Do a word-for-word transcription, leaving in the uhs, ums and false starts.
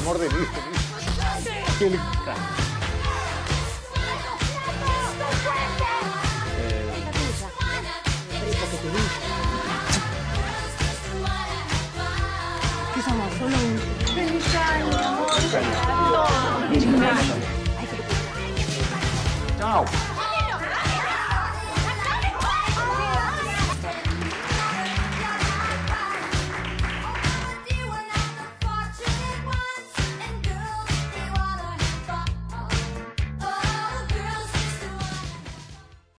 amor de Dios. Qué lindo. ¿Qué somos? Solo un... ¡Feliz año! Chao.